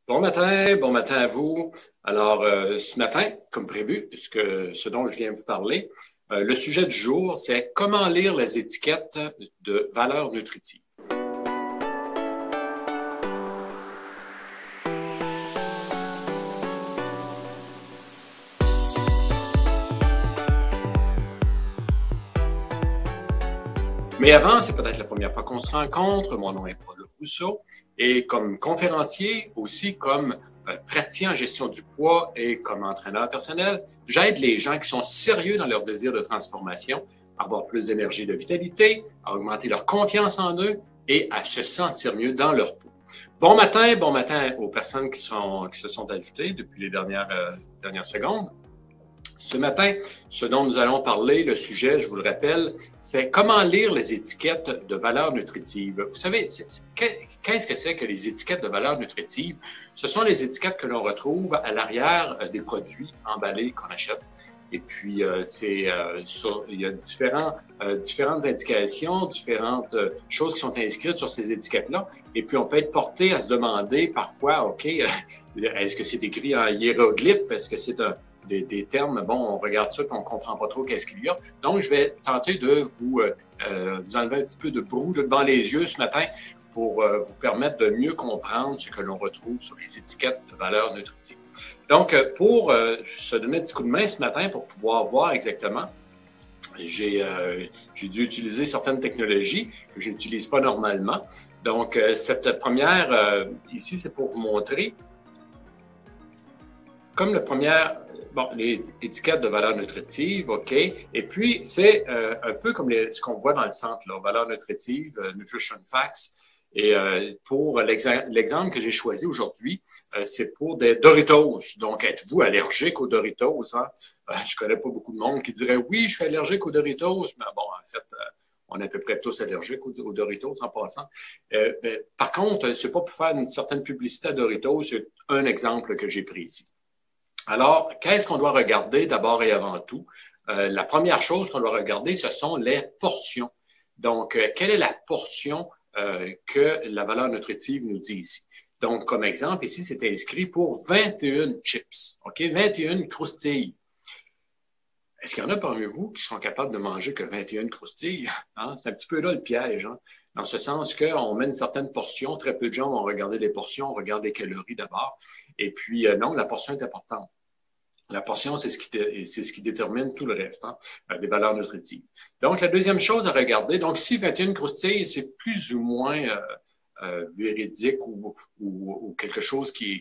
Bon matin à vous. Alors, ce matin, comme prévu, ce dont je viens vous parler, le sujet du jour, c'est comment lire les étiquettes de valeurs nutritives. Mais avant, c'est peut-être la première fois qu'on se rencontre. Mon nom est Paul Rousseau et comme conférencier, aussi comme praticien en gestion du poids et comme entraîneur personnel, j'aide les gens qui sont sérieux dans leur désir de transformation à avoir plus d'énergie et de vitalité, à augmenter leur confiance en eux et à se sentir mieux dans leur peau. Bon matin aux personnes qui se sont ajoutées depuis les dernières secondes. Ce matin, ce dont nous allons parler, le sujet, je vous le rappelle, c'est comment lire les étiquettes de valeurs nutritives. Vous savez, qu'est-ce que c'est que les étiquettes de valeurs nutritives? Ce sont les étiquettes que l'on retrouve à l'arrière des produits emballés qu'on achète. Et puis, il y a différentes indications, différentes choses qui sont inscrites sur ces étiquettes-là. Et puis, on peut être porté à se demander parfois, OK, est-ce que c'est écrit en hiéroglyphe? Est-ce que c'est des termes, bon, on regarde ça et on ne comprend pas trop qu'est-ce qu'il y a. Donc, je vais tenter de vous enlever un petit peu de brou devant les yeux ce matin pour vous permettre de mieux comprendre ce que l'on retrouve sur les étiquettes de valeurs nutritives. Donc, pour se donner un petit coup de main ce matin pour pouvoir voir exactement, j'ai dû utiliser certaines technologies que je n'utilise pas normalement. Donc, cette première, ici, c'est pour vous montrer comme la première, les étiquettes de valeurs nutritives, OK. Et puis, c'est un peu comme ce qu'on voit dans le centre, là, valeurs nutritives, Nutrition Facts. Et pour l'exemple que j'ai choisi aujourd'hui, c'est pour des Doritos. Donc, êtes-vous allergique aux Doritos? Hein? Je connais pas beaucoup de monde qui dirait « Oui, je suis allergique aux Doritos », mais bon, en fait, on est à peu près tous allergiques aux Doritos en passant. Par contre, c'est pas pour faire une certaine publicité à Doritos, c'est un exemple que j'ai pris ici. Alors, qu'est-ce qu'on doit regarder d'abord et avant tout? La première chose qu'on doit regarder, ce sont les portions. Donc, quelle est la portion que la valeur nutritive nous dit ici? Donc, comme exemple, ici, c'est inscrit pour 21 chips, OK? 21 croustilles. Est-ce qu'il y en a parmi vous qui sont capables de manger que 21 croustilles? Hein? C'est un petit peu là le piège, hein? Dans ce sens qu'on met une certaine portion. Très peu de gens vont regarder les portions, on regarde les calories d'abord. Et puis, non, la portion est importante. La portion, c'est ce qui détermine tout le reste, hein, des valeurs nutritives. Donc, la deuxième chose à regarder, donc si 21 croustilles, c'est plus ou moins véridique ou quelque chose qui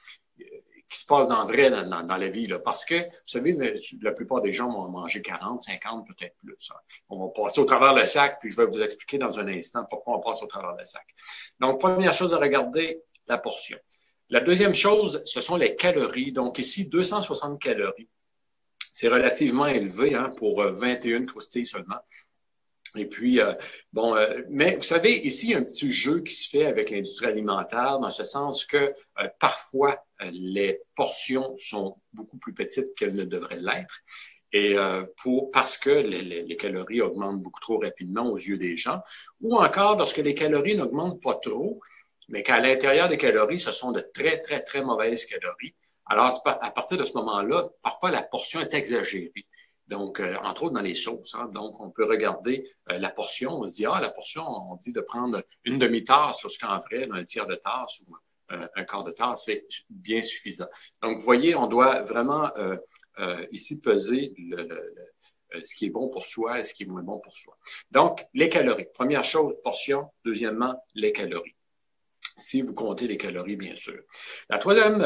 se passe dans la vie, là, parce que, vous savez, la plupart des gens vont manger 40, 50, peut-être plus. Hein. On va passer au travers le sac, puis je vais vous expliquer dans un instant pourquoi on passe au travers le sac. Donc, première chose à regarder, la portion. La deuxième chose, ce sont les calories. Donc ici, 260 calories. C'est relativement élevé hein, pour 21 croustilles seulement. Et puis, mais vous savez, ici, il y a un petit jeu qui se fait avec l'industrie alimentaire dans ce sens que parfois, les portions sont beaucoup plus petites qu'elles ne devraient l'être. Et parce que les calories augmentent beaucoup trop rapidement aux yeux des gens, ou encore lorsque les calories n'augmentent pas trop, mais qu'à l'intérieur des calories, ce sont de très, très, très mauvaises calories. Alors, à partir de ce moment-là, parfois, la portion est exagérée. Donc, entre autres dans les sauces. Hein. Donc, on peut regarder la portion. On se dit, la portion, on dit de prendre une demi-tasse lorsqu'on ferait un tiers de tasse ou un quart de tasse. C'est bien suffisant. Donc, vous voyez, on doit vraiment ici peser ce qui est bon pour soi et ce qui est moins bon pour soi. Donc, les calories. Première chose, portion. Deuxièmement, les calories. Si vous comptez les calories, bien sûr. La troisième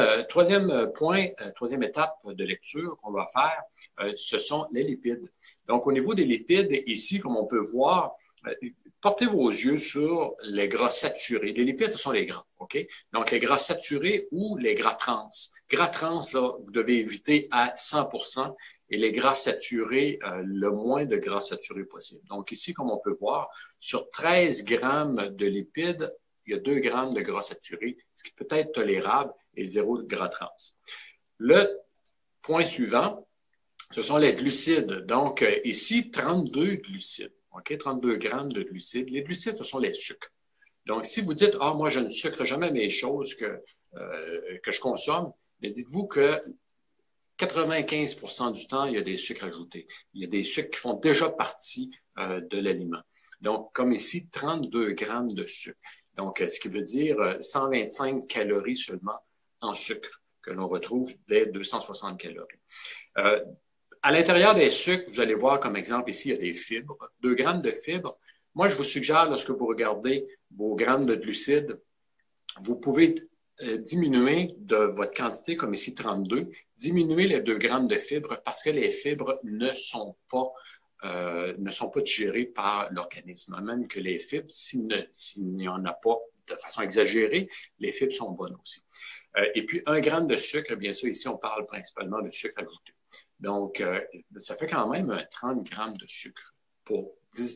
étape de lecture qu'on va faire, ce sont les lipides. Donc, au niveau des lipides, ici, comme on peut voir, portez vos yeux sur les gras saturés. Les lipides, ce sont les gras, OK? Donc, les gras saturés ou les gras trans. Gras trans, là, vous devez éviter à 100%. Et les gras saturés, le moins de gras saturés possible. Donc, ici, comme on peut voir, sur 13 grammes de lipides, il y a 2 grammes de gras saturés, ce qui peut être tolérable, et 0 de gras trans. Le point suivant, ce sont les glucides. Donc, ici, 32 glucides. OK? 32 grammes de glucides. Les glucides, ce sont les sucres. Donc, si vous dites, moi, je ne sucre jamais mes choses, que que je consomme, mais dites-vous que 95% du temps, il y a des sucres ajoutés. Il y a des sucres qui font déjà partie de l'aliment. Donc, comme ici, 32 grammes de sucre. Donc, ce qui veut dire 125 calories seulement en sucre, que l'on retrouve dès 260 calories. À l'intérieur des sucres, vous allez voir comme exemple ici, il y a des fibres. 2 grammes de fibres. Moi, je vous suggère, lorsque vous regardez vos grammes de glucides, vous pouvez diminuer de votre quantité, comme ici 32, diminuer les 2 grammes de fibres parce que les fibres ne sont pas digérées par l'organisme. Même que les fibres, s'il n'y en a pas de façon exagérée, les fibres sont bonnes aussi. Et puis, 1 gramme de sucre, bien sûr, ici, on parle principalement de sucre ajouté. Donc, ça fait quand même 30 grammes de sucre pour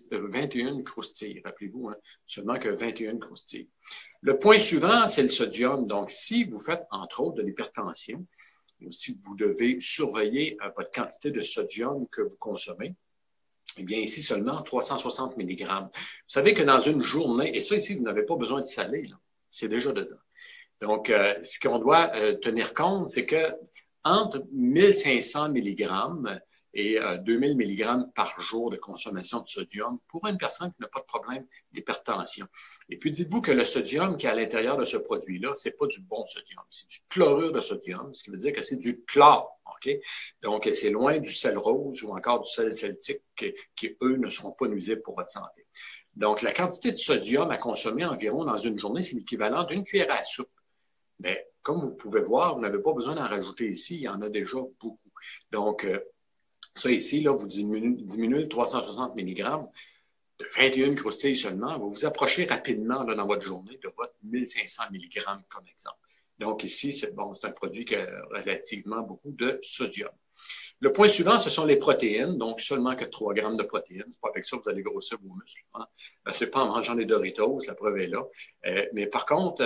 21 croustilles. Rappelez-vous, hein, seulement que 21 croustilles. Le point suivant, c'est le sodium. Donc, si vous faites, entre autres, de l'hypertension, ou si vous devez surveiller votre quantité de sodium que vous consommez, eh bien, ici, seulement 360 mg. Vous savez que dans une journée, et ça, ici, vous n'avez pas besoin de saler, c'est déjà dedans. Donc, ce qu'on doit tenir compte, c'est que entre 1500 mg et 2000 mg par jour de consommation de sodium pour une personne qui n'a pas de problème d'hypertension. Et puis, dites-vous que le sodium qui est à l'intérieur de ce produit-là, ce n'est pas du bon sodium, c'est du chlorure de sodium, ce qui veut dire que c'est du chlore. Okay? Donc, c'est loin du sel rose ou encore du sel celtique qui, eux, ne seront pas nuisibles pour votre santé. Donc, la quantité de sodium à consommer environ dans une journée, c'est l'équivalent d'une cuillère à soupe. Mais comme vous pouvez voir, vous n'avez pas besoin d'en rajouter ici, il y en a déjà beaucoup. Donc, ça ici, là, vous diminuez le 360 mg de 21 croustilles seulement, vous vous approchez rapidement là, dans votre journée de votre 1500 mg comme exemple. Donc ici, c'est un produit qui a relativement beaucoup de sodium. Le point suivant, ce sont les protéines, donc seulement que 3 grammes de protéines. C'est pas avec ça que vous allez grossir vos muscles. Hein? C'est pas en mangeant des Doritos, la preuve est là. Mais par contre,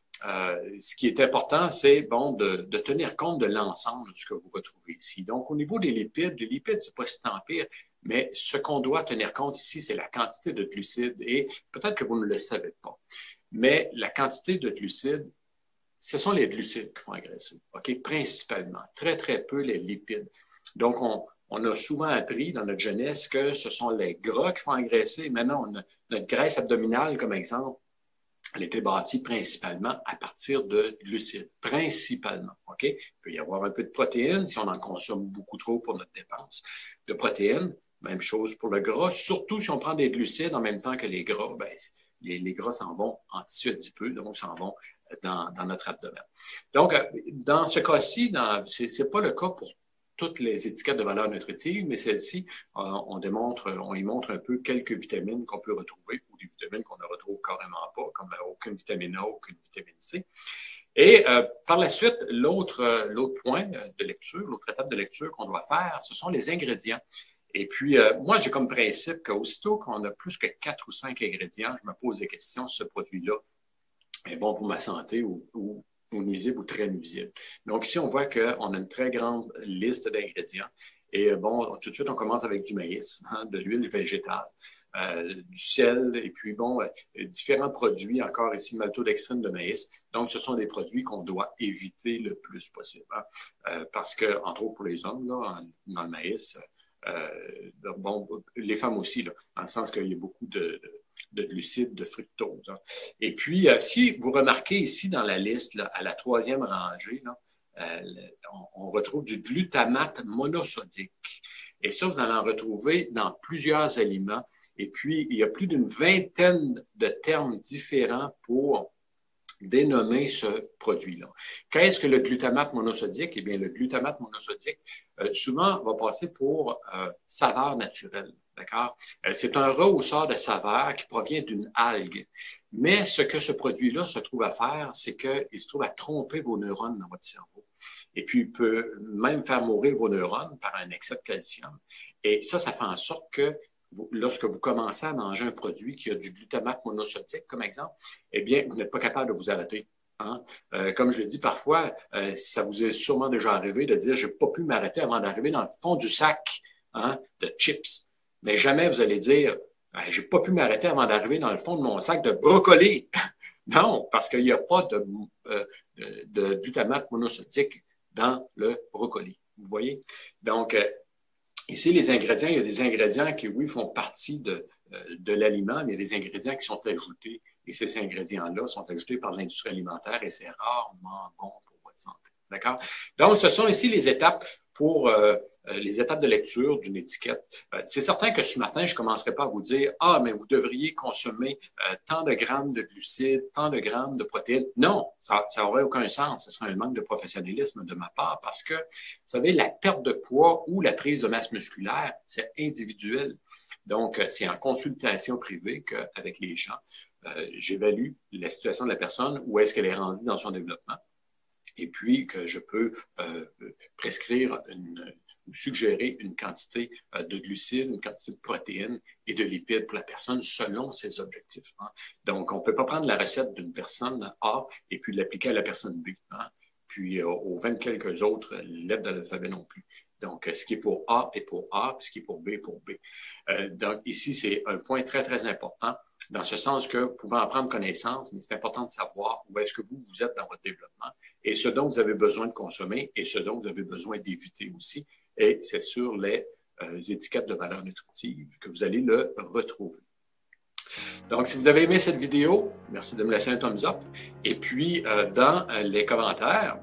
ce qui est important, c'est de tenir compte de l'ensemble de ce que vous retrouvez ici. Donc, au niveau des lipides, c'est pas si tant pire, mais ce qu'on doit tenir compte ici, c'est la quantité de glucides. Et peut-être que vous ne le savez pas, mais la quantité de glucides, ce sont les glucides qui font engraisser, OK? Principalement. Très, très peu les lipides. Donc, on a souvent appris dans notre jeunesse que ce sont les gras qui font engraisser. Maintenant, notre graisse abdominale, comme exemple, elle était bâtie principalement à partir de glucides, principalement. OK? Il peut y avoir un peu de protéines si on en consomme beaucoup trop pour notre dépense de protéines. Même chose pour le gras, surtout si on prend des glucides en même temps que les gras, les gras s'en vont en tissu adipeux, donc s'en vont dans notre abdomen. Donc, dans ce cas-ci, ce n'est pas le cas pour toutes les étiquettes de valeur nutritive, mais celle-ci, on y montre un peu quelques vitamines qu'on peut retrouver ou des vitamines qu'on ne retrouve carrément pas, comme aucune vitamine A, aucune vitamine C. Et par la suite, l'autre point de lecture, l'autre étape de lecture qu'on doit faire, ce sont les ingrédients. Et puis, moi, j'ai comme principe qu'aussitôt qu'on a plus que 4 ou 5 ingrédients, je me pose des questions si ce produit-là est bon pour ma santé ou nuisible ou très nuisible. Donc, ici, on voit qu'on a une très grande liste d'ingrédients. Et tout de suite, on commence avec du maïs, de l'huile végétale, du sel, et puis différents produits, encore ici, maltodextrine de maïs. Donc, ce sont des produits qu'on doit éviter le plus possible. Parce que, entre autres pour les hommes, là, dans le maïs, les femmes aussi, là, dans le sens qu'il y a beaucoup de glucides, de fructose. Hein. Et puis, si vous remarquez ici dans la liste, là, à la 3e rangée, là, on retrouve du glutamate monosodique. Et ça, vous allez en retrouver dans plusieurs aliments. Et puis, il y a plus d'une vingtaine de termes différents pour dénommer ce produit-là. Qu'est-ce que le glutamate monosodique? Eh bien, le glutamate monosodique, souvent, va passer pour saveur naturelle. D'accord? C'est un rehausseur de saveur qui provient d'une algue. Mais ce que ce produit-là se trouve à faire, c'est qu'il se trouve à tromper vos neurones dans votre cerveau. Et puis, il peut même faire mourir vos neurones par un excès de calcium. Et ça fait en sorte que lorsque vous commencez à manger un produit qui a du glutamate monosodique, comme exemple, eh bien, vous n'êtes pas capable de vous arrêter. Hein? Comme je le dis parfois, ça vous est sûrement déjà arrivé de dire « je n'ai pas pu m'arrêter avant d'arriver dans le fond du sac de chips ». Mais jamais vous allez dire « j'ai pas pu m'arrêter avant d'arriver dans le fond de mon sac de brocolis ». Non, parce qu'il n'y a pas de glutamate monosodique dans le brocoli. Vous voyez? Donc, ici, les ingrédients, il y a des ingrédients qui, oui, font partie de l'aliment, mais il y a des ingrédients qui sont ajoutés. Et ces ingrédients-là sont ajoutés par l'industrie alimentaire et c'est rarement bon pour votre santé. D'accord? Donc, ce sont ici les étapes pour les étapes de lecture d'une étiquette. C'est certain que ce matin, je ne commencerai pas à vous dire « Ah, mais vous devriez consommer tant de grammes de glucides, tant de grammes de protéines. » Non, ça n'aurait aucun sens. Ce serait un manque de professionnalisme de ma part parce que, vous savez, la perte de poids ou la prise de masse musculaire, c'est individuel. Donc, c'est en consultation privée qu'avec les gens, j'évalue la situation de la personne, où est-ce qu'elle est rendue dans son développement. Et puis que je peux prescrire ou suggérer une quantité de glucides, une quantité de protéines et de lipides pour la personne selon ses objectifs. Hein. Donc, on ne peut pas prendre la recette d'une personne A et puis l'appliquer à la personne B. Hein. Puis aux 20 quelques autres lettres de l'alphabet non plus. Donc, ce qui est pour A est pour A, puis ce qui est pour B est pour B. Donc, ici, c'est un point très, très important, dans ce sens que vous pouvez en prendre connaissance, mais c'est important de savoir où est-ce que vous êtes dans votre développement et ce dont vous avez besoin de consommer et ce dont vous avez besoin d'éviter aussi. Et c'est sur les étiquettes de valeur nutritive que vous allez le retrouver. Donc, si vous avez aimé cette vidéo, merci de me laisser un thumbs up. Et puis, dans les commentaires,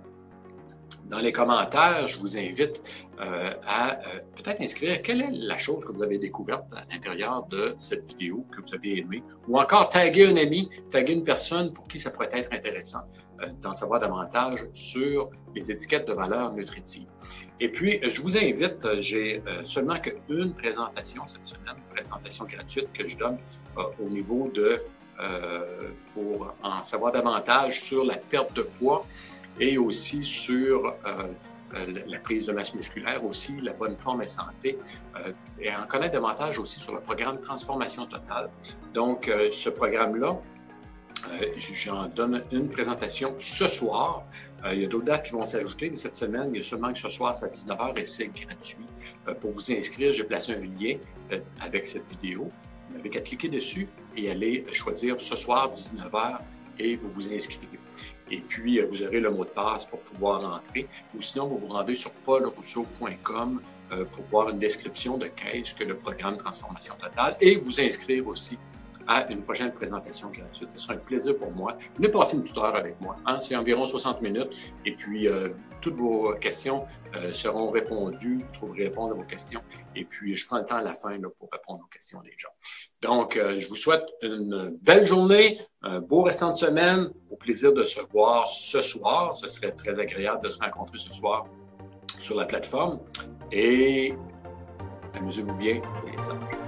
je vous invite à peut-être inscrire quelle est la chose que vous avez découverte à l'intérieur de cette vidéo que vous avez aimée, ou encore taguer un ami, taguer une personne pour qui ça pourrait être intéressant d'en savoir davantage sur les étiquettes de valeur nutritive. Et puis, je vous invite, j'ai seulement qu'une présentation cette semaine, une présentation gratuite que je donne au niveau de, pour en savoir davantage sur la perte de poids, et aussi sur la prise de masse musculaire, aussi la bonne forme et santé, et en connaître davantage aussi sur le programme Transformation Totale. Donc, ce programme-là, j'en donne une présentation ce soir. Il y a d'autres dates qui vont s'ajouter, mais cette semaine, il y a seulement que ce soir, c'est à 19h et c'est gratuit. Pour vous inscrire, j'ai placé un lien avec cette vidéo. Vous n'avez qu'à cliquer dessus et aller choisir ce soir, 19h, et vous vous inscrivez. Et puis, vous aurez le mot de passe pour pouvoir entrer. Ou sinon, vous vous rendez sur paulrousseau.com pour voir une description de qu'est-ce que le programme Transformation Totale et vous inscrire aussi à une prochaine présentation gratuite. Ce sera un plaisir pour moi. Venez passer une petite heure avec moi. Hein? C'est environ 60 minutes. Et puis, toutes vos questions seront répondues. Vous trouverez répondre à vos questions. Et puis, je prends le temps à la fin là, pour répondre aux questions des gens. Donc, je vous souhaite une belle journée, un beau restant de semaine. Au plaisir de se voir ce soir. Ce serait très agréable de se rencontrer ce soir sur la plateforme. Et amusez-vous bien, soyez sages.